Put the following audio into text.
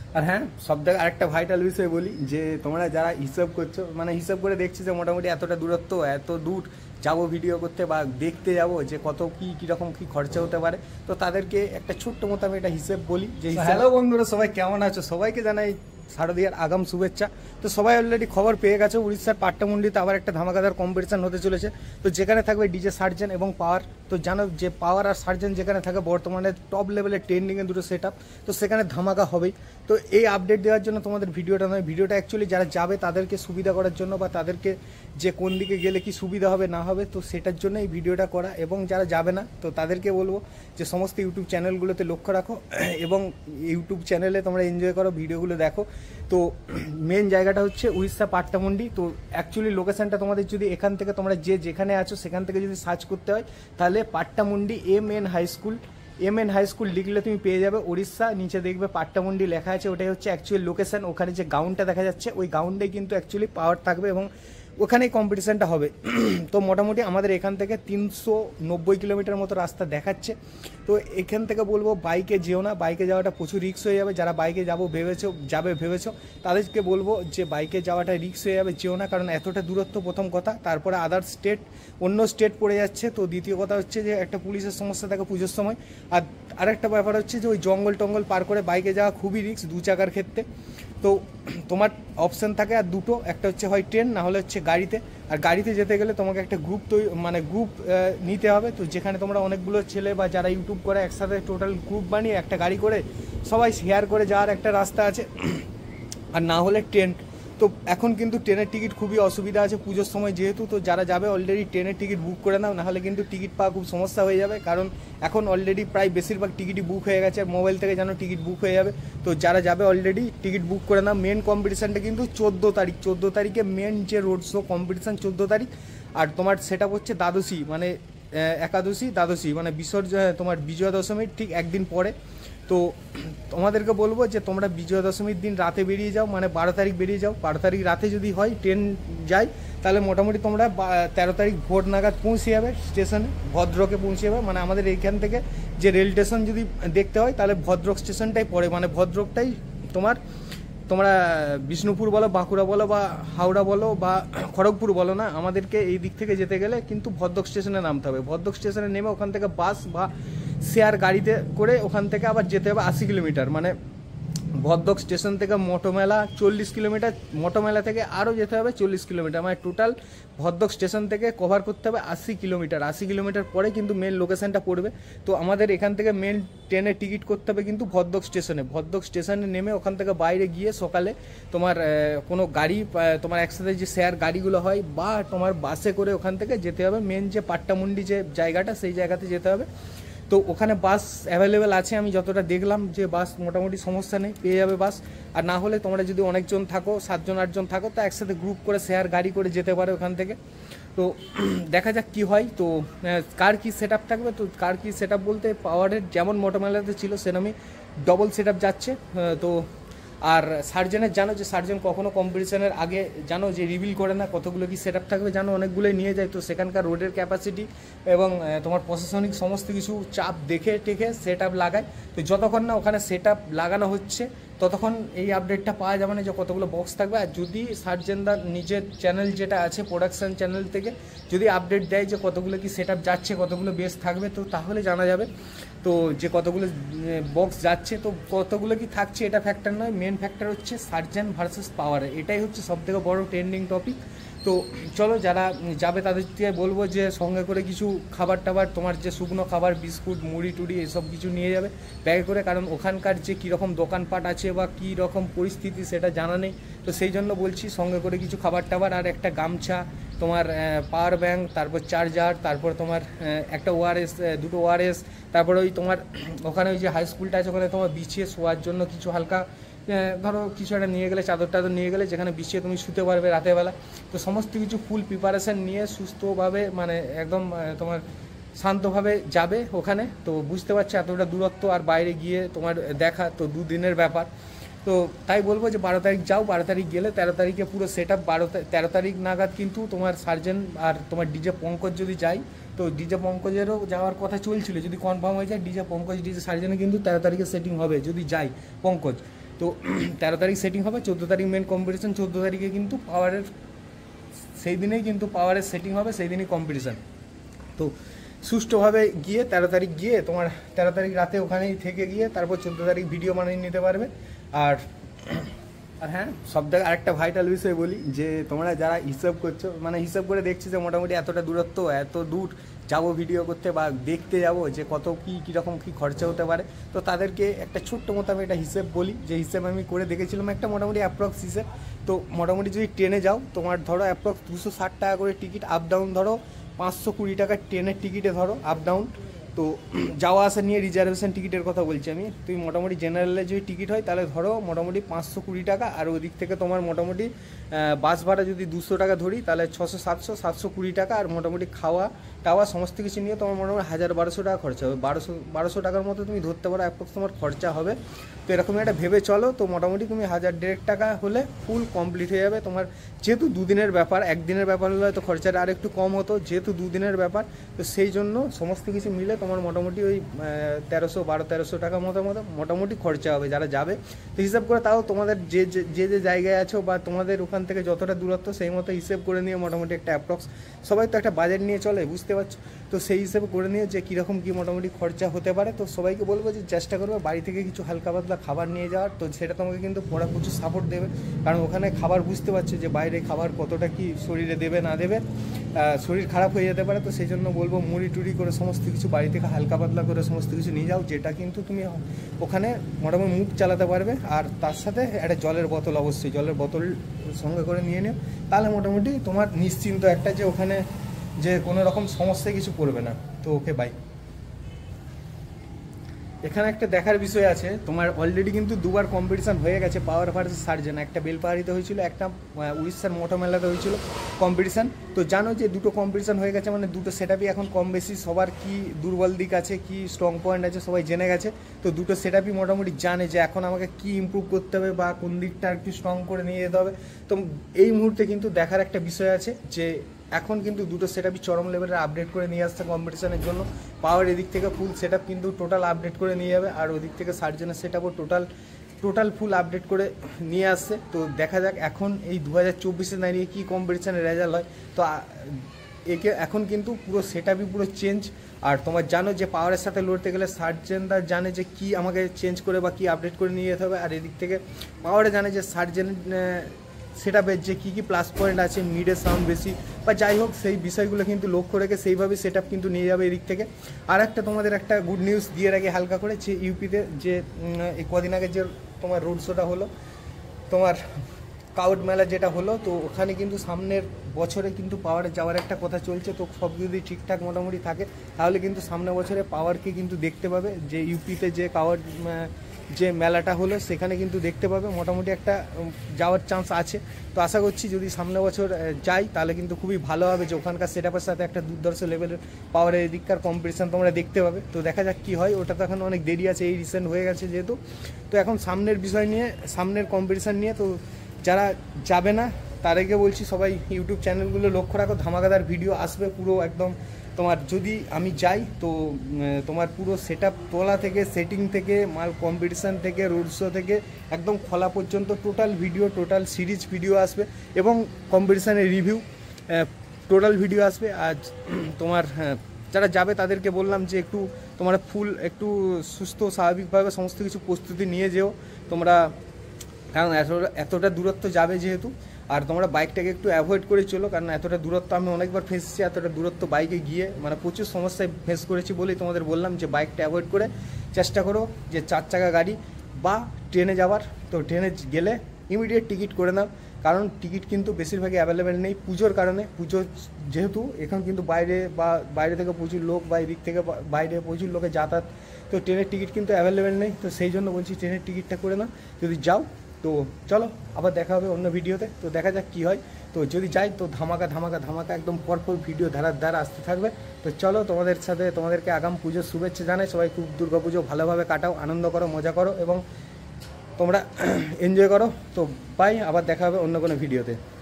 আর হ্যাঁ, সব থেকে আরেকটা ভাইটাল বিষয় বলি, যে তোমরা যারা হিসাব করছো, মানে হিসাব করে দেখছি যে মোটামুটি এতটা দূরত্ব, এত দূর যাবো ভিডিও করতে বা দেখতে যাবো, যে কত কি কীরকম কী খরচা হতে পারে, তো তাদেরকে একটা ছোট্ট মতো আমি একটা হিসেব বলি। যে হ্যালো বন্ধুরা, সবাই কেমন আছো? সবাইকে জানাই শারদীয়ার আগাম শুভেচ্ছা। তো সবাই অলরেডি খবর পেয়ে গেছে, উড়িষ্যার পাট্টামুন্ডিতে আবার একটা ধামাকাদার কম্পিটিশন হতে চলেছে। তো যেখানে থাকবে ডিজে সার্জেন এবং পাওয়ার। তো জানো যে পাওয়ার আর সার্জেন যেখানে থাকে বর্তমানে টপ লেভেলের ট্রেন্ডিংয়ে দুটো সেট আপ, তো সেখানে ধামাকা হবেই। তো এই আপডেট দেওয়ার জন্য তোমাদের ভিডিওটা নয়, ভিডিওটা অ্যাকচুয়ালি যারা যাবে তাদেরকে সুবিধা করার জন্য, বা তাদেরকে যে কোন দিকে গেলে কি সুবিধা হবে না হবে, তো সেটার জন্য এই ভিডিওটা করা। এবং যারা যাবে না, তো তাদেরকে বলবো যে সমস্ত ইউটিউব চ্যানেলগুলোতে লক্ষ্য রাখো এবং ইউটিউব চ্যানেলে তোমরা এনজয় করো, ভিডিওগুলো দেখো। তো মেন জায়গাটা হচ্ছে উড়িষ্যা পাট্টামুন্ডি। তো অ্যাকচুয়ালি লোকেশনটা তোমাদের যদি এখান থেকে তোমরা যেখানে আছো সেখান থেকে যদি সার্চ করতে হয়, তাহলে Pattamundi MN high school, MN high school লিখলে তুমি পেয়ে যাবে উড়িষ্যা। নিচে দেখবে পাট্টামুন্ডি লেখা আছে, ওটাই হচ্ছে অ্যাকচুয়াল লোকেশন। ওখানে যে গ্রাউন্ডটা দেখা যাচ্ছে, ওই গ্রাউন্ডে কিন্তু অ্যাকচুয়ালি পাওয়ার থাকবে এবং ওখানেই কম্পিটিশানটা হবে। তো মোটামুটি আমাদের এখান থেকে 390 কিলোমিটার মতো রাস্তা দেখাচ্ছে। তো এখান থেকে বলবো বাইকে যেও না, বাইকে যাওয়াটা প্রচুর রিস্ক হয়ে যাবে। যারা বাইকে ভেবেছো তাদেরকে বলবো যে বাইকে যাওয়াটা রিস্ক হয়ে যাবে, যেও না। কারণ এতটা দূরত্ব প্রথম কথা, তারপরে আদার স্টেট, অন্য স্টেট পড়ে যাচ্ছে। তো দ্বিতীয় কথা হচ্ছে যে একটা পুলিশের সমস্যা থাকে পুজোর সময়। আর আরেকটা ব্যাপার হচ্ছে যে ওই জঙ্গল টঙ্গল পার করে বাইকে যাওয়া খুবই রিস্ক দু চাকার ক্ষেত্রে। তো তোমার অপশান থাকে আর দুটো, একটা হচ্ছে হয় ট্রেন, না হলে হচ্ছে গাড়িতে। আর গাড়িতে যেতে গেলে তোমাকে একটা গ্রুপ গ্রুপ নিতে হবে। তো যেখানে তোমরা অনেকগুলো ছেলে বা যারা ইউটিউব করে একসাথে টোটাল গ্রুপ বানিয়ে একটা গাড়ি করে সবাই শেয়ার করে যাওয়ার একটা রাস্তা আছে। আর না হলে ট্রেন। তো এখন কিন্তু ট্রেনের টিকিট খুবই অসুবিধা আছে পুজোর সময় যেহেতু। তো যারা যাবে অলরেডি ট্রেনের টিকিট বুক করে নাও, নাহলে কিন্তু টিকিট পাওয়া খুব সমস্যা হয়ে যাবে। কারণ এখন অলরেডি প্রায় বেশিরভাগ টিকিটই বুক হয়ে গেছে, মোবাইল থেকে যেন টিকিট বুক হয়ে যাবে। তো যারা যাবে অলরেডি টিকিট বুক করে নাও। মেন কম্পিটিশানটা কিন্তু 14 তারিখে মেন যে রোড শো কম্পিটিশান 14 তারিখ। আর তোমার সেটা হচ্ছে দ্বাদশী, মানে দ্বাদশী মানে তোমার বিজয়া দশমীর ঠিক একদিন পরে। তো তোমাদেরকে বলবো যে তোমরা বিজয়া দশমীর দিন রাতে বেরিয়ে যাও, মানে 12 তারিখ বেরিয়ে যাও। 12 তারিখ রাতে যদি হয় ট্রেন যায়, তাহলে মোটামুটি তোমরা 13 তারিখ ভোর নাগাদ পৌঁছে যাবে স্টেশনে, ভদ্রকে পৌঁছে যাবে। মানে আমাদের এইখান থেকে যে রেল স্টেশন যদি দেখতে হয়, তাহলে ভদ্রক স্টেশনটাই পড়ে, মানে ভদ্রকটাই তোমরা বিষ্ণুপুর বলো, বাঁকুড়া বলো, বা হাওড়া বলো, বা খড়গপুর বলো না, আমাদেরকে এই দিক থেকে যেতে গেলে কিন্তু ভদ্রক স্টেশনে নামতে হবে। ভদ্রক স্টেশনে নেমে ওখান থেকে বাস বা শেয়ার গাড়িতে করে ওখান থেকে আবার যেতে হবে 80 কিলোমিটার। মানে ভদ্রক স্টেশন থেকে মঠমেলা 40 কিলোমিটার, মঠমেলা থেকে আরও যেতে হবে 40 কিলোমিটার। মানে টোটাল ভদ্রক স্টেশন থেকে কভার করতে হবে 80 কিলোমিটার। 80 কিলোমিটার পরে কিন্তু মেন লোকেশানটা পড়বে। তো আমাদের এখান থেকে মেন ট্রেনের টিকিট করতে হবে কিন্তু ভদ্রক স্টেশনে নেমে ওখান থেকে বাইরে গিয়ে সকালে তোমার কোনো গাড়ি, তোমার একসাথে যে শেয়ার গাড়িগুলো হয়, বা তোমার বাসে করে ওখান থেকে যেতে হবে মেন যে পাট্টামুন্ডি যে জায়গাটা, সেই জায়গাতে যেতে হবে। তো ওখানে বাস অ্যাভেলেবেল আছে, আমি যতটা দেখলাম যে বাস মোটামুটি সমস্যা নেই, পেয়ে যাবে বাস। আর না হলে তোমরা যদি অনেকজন থাকো, 7জন 8জন থাকো, তো একসাথে গ্রুপ করে শেয়ার গাড়ি করে যেতে পারে ওখান থেকে। তো দেখা যাক কি হয়। তো কার কি সেট আপ থাকবে, তো কার কি সেট আপ বলতে পাওয়ারের যেমন মোটোমেলাতে ছিল সেরকমই ডবল সেট আপ যাচ্ছে। তো আর সার্জেনের জানো যে সার্জেন কখনো কম্পিটিশনের আগে জানো যে রিভিল করে না কতগুলো কি সেট আপ থাকবে, জানো অনেকগুলোই নিয়ে যায়। তো সেখানকার রোডের ক্যাপাসিটি এবং তোমার প্রশাসনিক সমস্ত কিছু চাপ দেখে টেকে সেট আপ লাগায়। তো যতক্ষণ না ওখানে সেট আপ লাগানো হচ্ছে ততক্ষণ এই আপডেটটা পাওয়া যাবে না যে কতগুলো বক্স থাকবে। আর যদি সার্জেনদার নিজের চ্যানেল যেটা আছে প্রোডাকশান চ্যানেল থেকে যদি আপডেট দেয় যে কতগুলো কি সেট আপ যাচ্ছে, কতগুলো বেস থাকবে, তো তাহলে জানা যাবে তো যে কতগুলো বক্স যাচ্ছে। তো কতগুলো কি থাকছে এটা ফ্যাক্টর নয়, মেন ফ্যাক্টর হচ্ছে সার্জেন ভার্সেস পাওয়ার, এটাই হচ্ছে সবথেকে বড় ট্রেন্ডিং টপিক। তো চলো যারা যাবে তাদেরকে বলবো যে সঙ্গে করে কিছু খাবার টাবার, তোমার যে শুকনো খাবার, বিস্কুট, মুড়ি টুড়ি এসব কিছু নিয়ে যাবে ব্যাগে করে। কারণ ওখানকার যে কীরকম দোকানপাট আছে বা কী রকম পরিস্থিতি সেটা জানা নেই। তো সেই জন্য বলছি সঙ্গে করে কিছু খাবার টাবার, আর একটা গামছা, তোমার পাওয়ার ব্যাঙ্ক, তারপর চার্জার, তারপর তোমার একটা ওআরএস, দুটো ওআরএস, তারপরে ওই তোমার ওখানে ওই যে হাই স্কুলটা আছে ওখানে তোমার বিছিয়ে শোয়ার জন্য কিছু হালকা ধরো কিছু একটা নিয়ে গেলে, চাদর টাদর নিয়ে গেলে যেখানে বিছিয়ে তুমি শুতে পারবে রাতেরবেলা। তো সমস্ত কিছু ফুল প্রিপারেশান নিয়ে সুস্থভাবে, মানে একদম তোমার শান্তভাবে যাবে ওখানে। তো বুঝতে পারছি এতটা দূরত্ব আর বাইরে গিয়ে তোমার দেখা, তো দুদিনের ব্যাপার। তো তাই বলবো যে 12 তারিখ যাও, 12 তারিখ গেলে 13 তারিখে পুরো সেট আপ, 13 তারিখ নাগাদ কিন্তু তোমার সার্জেন আর তোমার ডিজে পঙ্কজ যদি যায়, তো ডিজে পঙ্কজেরও যাওয়ার কথা চলছিল, যদি কনফার্ম হয়ে যায় ডিজে পঙ্কজ ডিজে সার্জেনে কিন্তু 13 তারিখে সেটিং হবে যদি যাই পঙ্কজ। তো 13 তারিখ সেটিং হবে, 14 তারিখ মেন কম্পিটিশান। 14 তারিখে কিন্তু পাওয়ারের সেই দিনেই কিন্তু পাওয়ারের সেটিং হবে, সেই দিনই কম্পিটিশান। তো সুষ্ঠুভাবে গিয়ে 13 তারিখ গিয়ে তোমার 13 তারিখ রাতে ওখানেই থেকে গিয়ে তারপর 14 তারিখ ভিডিও বানিয়ে নিতে পারবে। আর হ্যাঁ, সব থেকে আরেকটা ভাইটাল বিষয় বলি, যে তোমরা যারা হিসাব করছো, মানে হিসাব করে দেখছি যে মোটামুটি এতটা দূরত্ব, এত দূর যাবো ভিডিও করতে বা দেখতে যাবো, যে কত কীরকম কী খরচা হতে পারে। তো তাদেরকে একটা ছোট্ট মতো আমি একটা হিসেব বলি, যে হিসেব আমি করে দেখেছিলাম একটা মোটামুটি অ্যাপ্রক্স হিসেব। তো মোটামুটি যদি ট্রেনে যাও, তোমার ধরো অ্যাপ্রক্স 260 টাকা করে টিকিট, আপ ডাউন ধরো 520 টাকা ট্রেনের টিকিটে ধরো আপ ডাউন। তো যাওয়া আসা নিয়ে রিজার্ভেশন টিকিটের কথা বলছি আমি। তুমি মোটামুটি জেনারেলে যদি টিকিট হয় তাহলে ধরো মোটামুটি 520 টাকা, আর ওদিক থেকে তোমার মোটামুটি বাস ভাড়া যদি 200 টাকা ধরি তাহলে 600-720 টাকা, আর মোটামুটি খাওয়া টাওয়া সমস্ত কিছু নিয়ে তোমার মোটামুটি 1000-1200 টাকা খরচা হবে। 1200 টাকার মতো তুমি ধরতে পারো অ্যাপ্রক্স তোমার খরচা হবে। তো এরকম একটা ভেবে চলো, তো মোটামুটি তুমি 1000-1500 টাকা হলে ফুল কমপ্লিট হয়ে যাবে তোমার। যেহেতু দুদিনের ব্যাপার, একদিনের ব্যাপার হলে হয়তো খরচাটা আর একটু কম হতো, যেহেতু দুদিনের ব্যাপার, তো সেই জন্য সমস্ত কিছু মিলে তোমার মোটামুটি ওই 1300 টাকা মতো মোটামুটি খরচা হবে যারা যাবে। তো হিসাব করে তাও তোমাদের যে জায়গায় আছো বা তোমাদের ওখান থেকে যতটা দূরত্ব সেই মতো হিসেব করে নিয়ে মোটামুটি একটা অ্যাপ্রক্স, সবাই তো একটা বাজেট নিয়ে চলে, বুঝতে পারছো। তো সেই হিসেবে করে নিয়ে যে কীরকম কী মোটামুটি খরচা হতে পারে। তো সবাইকে বলবো যে চেষ্টা করবে বাড়ি থেকে কিছু হালকা পাতলা খাবার নিয়ে যাওয়ার। তো সেটা তোমাকে কিন্তু পড়া প্রচুর সাপোর্ট দেবে, কারণ ওখানে খাবার বুঝতে পারছো যে বাইরে খাবার কতটা কি শরীরে দেবে না দেবে, শরীর খারাপ হয়ে যেতে পারে। তো সেই জন্য বলবো মুড়ি টুড়ি করে সমস্ত কিছু বাড়ি থেকে হালকা পাতলা করে সমস্ত কিছু নিয়ে যাও, যেটা কিন্তু তুমি ওখানে মোটামুটি মুখ চালাতে পারবে। আর তার সাথে একটা জলের বোতল, অবশ্যই জলের বোতল সঙ্গে করে নিয়ে নিও, তাহলে মোটামুটি তোমার নিশ্চিন্ত একটা যে ওখানে যে কোনো রকম সমস্যায় কিছু পড়বে না। তো ওকে বাই। এখানে একটা দেখার বিষয় আছে, তোমার অলরেডি কিন্তু দুবার কম্পিটিশান হয়ে গেছে পাওয়ার ভার্সেস সার্জেন। একটা বেলপাহাড়িতে হয়েছিল, একটা উড়িষ্যার মোটো মেলাতে হয়েছিল কম্পিটিশান। তো জানো যে দুটো কম্পিটিশান হয়ে গেছে, মানে দুটো সেটআপই এখন কম বেশি সবার কি দুর্বল দিক আছে, কি স্ট্রং পয়েন্ট আছে সবাই জেনে গেছে। তো দুটো সেটআপই মোটামুটি জানে যে এখন আমাকে কি ইমপ্রুভ করতে হবে বা কোন দিকটা আর একটু স্ট্রং করে নিয়ে যেতে হবে। তো এই মুহূর্তে কিন্তু দেখার একটা বিষয় আছে যে এখন কিন্তু দুটো সেটআপই চরম লেভেলের আপডেট করে নিয়ে আসছে কম্পিটিশনের জন্য। পাওয়ার এদিক থেকে ফুল সেটআপ কিন্তু টোটাল আপডেট করে নিয়ে যাবে, আর ওদিক থেকে সার্জেনের সেটআপও টোটাল ফুল আপডেট করে নিয়ে আসছে। তো দেখা যাক এখন এই 2024-এ দাঁড়িয়ে কী কম্পিটিশানের রেজাল্ট হয়। তো একে এখন কিন্তু পুরো সেটআপই পুরো চেঞ্জ। আর তোমার জানো যে পাওয়ারের সাথে লড়তে গেলে সার্জেনরা জানে যে কি আমাকে চেঞ্জ করে বা কি আপডেট করে নিয়ে যেতে হবে, আর এদিক থেকে পাওয়ারে জানে যে সার্জেন সেটআপের যে কী প্লাস পয়েন্ট আছে, মিডে সাউন্ড বেশি বা যাই হোক, সেই বিষয়গুলো কিন্তু লক্ষ্য রেখে সেইভাবে সেটআপ কিন্তু নিয়ে যাবে এদিক থেকে। আর একটা তোমাদের একটা গুড নিউজ দিয়ে রাখি হালকা করে, যে ইউপিতে যে এই কদিন আগে যে তোমার রোড শোটা হলো, তোমার কাউট মেলা যেটা হলো, তো ওখানে কিন্তু সামনের বছরে কিন্তু পাওয়ারে যাওয়ার একটা কথা চলছে। তো সব যদি ঠিকঠাক মোটামুটি থাকে তাহলে কিন্তু সামনের বছরে পাওয়ারকে কিন্তু দেখতে পাবে, যে ইউপিতে যে কাউট যে মেলাটা হলো সেখানে কিন্তু দেখতে পাবে, মোটামুটি একটা যাওয়ার চান্স আছে। তো আশা করছি যদি সামনের বছর যাই তাহলে কিন্তু খুবই ভালো হবে, যে ওখানকার সেটআপের সাথে একটা দুর্ধর্ষ লেভেলের পাওয়ারের এদিককার কম্পিটিশান তোমরা দেখতে পাবে। তো দেখা যাক কী হয়, ওটা তো এখন অনেক দেরি আছে, এই রিসেন্ট হয়ে গেছে যেহেতু। তো এখন সামনের বিষয় নিয়ে, সামনের কম্পিটিশান নিয়ে, তো যারা যাবে না তাদেরকে বলছি সবাই ইউটিউব চ্যানেলগুলো লক্ষ্য রাখো, ধামাকাদার ভিডিও আসবে পুরো একদম। তোমার যদি আমি যাই তো তোমার পুরো সেটআপ তোলা থেকে, সেটিং থেকে, মাল কম্পিটিশান থেকে, রোড শো থেকে একদম খোলা পর্যন্ত total video, total series video আসবে, এবং কম্পিটিশানের রিভিউ টোটাল ভিডিও আসবে। আর তোমার যারা যাবে তাদেরকে বললাম যে একটু তোমরা ফুল একটু সুস্থ স্বাভাবিকভাবে সমস্ত কিছু প্রস্তুতি নিয়ে যেও তোমরা, কারণ এতটা দূরত্ব যাবে যেহেতু। আর তোমরা বাইকটাকে একটু অ্যাভয়েড করে চলো, কারণ এতটা দূরত্ব আমি অনেকবার ফেসেছি, এতটা দূরত্ব বাইকে গিয়ে মানে প্রচুর সমস্যায় ফেস করেছি বলেই তোমাদের বললাম যে বাইকটা অ্যাভয়েড করে চেষ্টা করো যে 4 চাকা গাড়ি বা ট্রেনে যাওয়ার। তো ট্রেনে গেলে ইমিডিয়েট টিকিট করে নাও, কারণ টিকিট কিন্তু বেশিরভাগই অ্যাভেলেবেল নেই পুজোর কারণে। পুজো যেহেতু এখন কিন্তু বাইরে থেকে প্রচুর লোক বা এদিক থেকে বাইরে প্রচুর লোকের যাতায়াত, তো ট্রেনের টিকিট কিন্তু অ্যাভেলেবেল নেই। তো সেই জন্য বলছি ট্রেনের টিকিটটা করে নাও যদি যাও। তো চলো আবার দেখা হবে অন্য ভিডিওতে, তো দেখা যাক কী হয়। তো যদি যাই তো ধামাকা একদম পরপর ভিডিও ধারা আসতে থাকবে। তো চলো তোমাদেরকে আগাম পুজোর শুভেচ্ছা জানাই। সবাই খুব দুর্গা পুজো ভালোভাবে কাটাও, আনন্দ করো, মজা করো এবং তোমরা এনজয় করো। তো বাই, আবার দেখা হবে অন্য কোনো ভিডিওতে।